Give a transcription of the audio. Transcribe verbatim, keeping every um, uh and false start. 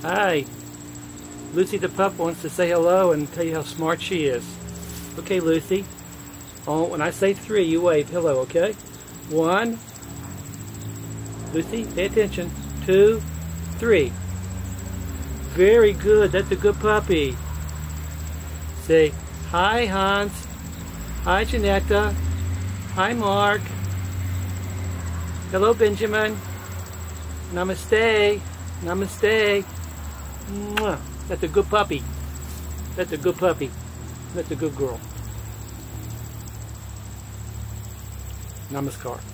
Hi. Lucy the pup wants to say hello and tell you how smart she is. Okay, Lucy. Oh, when I say three, you wave hello, okay? One. Lucy, pay attention. Two, three. Very good. That's a good puppy. Say, hi, Hans. Hi, Ginetta. Hi, Marc. Hello, Benjamin. Namaste. Namaste. Mwah. That's a good puppy. That's a good puppy. That's a good girl. Namaskar.